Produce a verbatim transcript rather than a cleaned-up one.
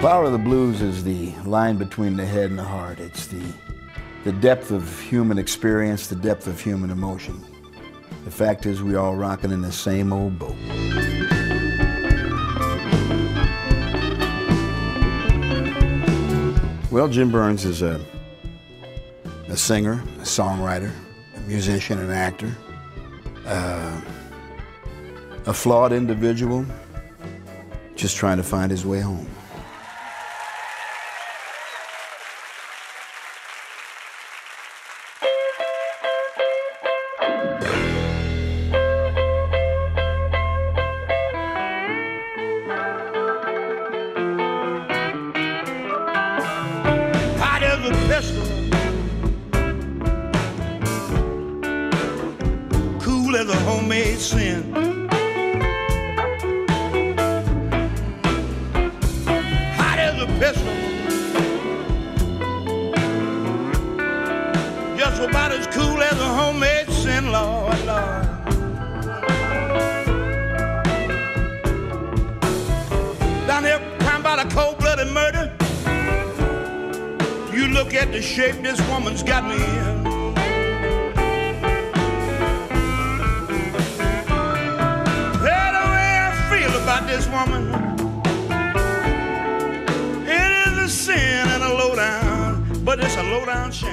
power of the blues is the line between the head and the heart. It's the, the depth of human experience, the depth of human emotion. The fact is, we all rocking in the same old boat. Well, Jim Byrnes is a, a singer, a songwriter, a musician, an actor, uh, a flawed individual, just trying to find his way home. A pistol, cool as a homemade sin. Hot as a pistol, just about as cool as a homemade sin, Lord, Lord. Down here, crime about a cold-blooded murder. You look at the shape this woman's got me in. Hey, the way I feel about this woman, it is a sin and a lowdown, but it's a lowdown shame.